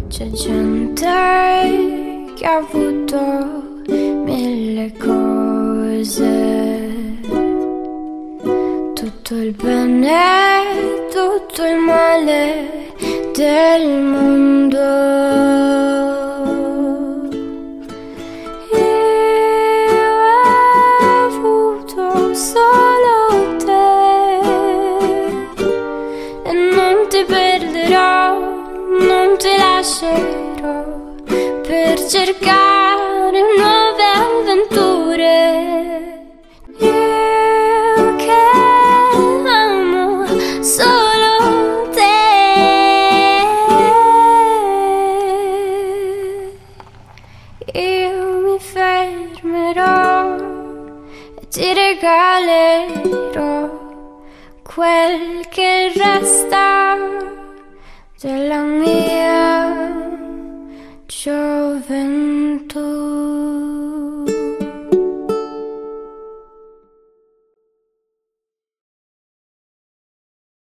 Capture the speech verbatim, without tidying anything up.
C'è gente che ha avuto mille cose, tutto il bene, tutto il male del mondo. Io ho avuto solo te e non ti perderò, non ti lascerò per cercare nuove avventure. Io che amo solo te, io mi fermerò e ti regalerò quel che resta della mia gioventù.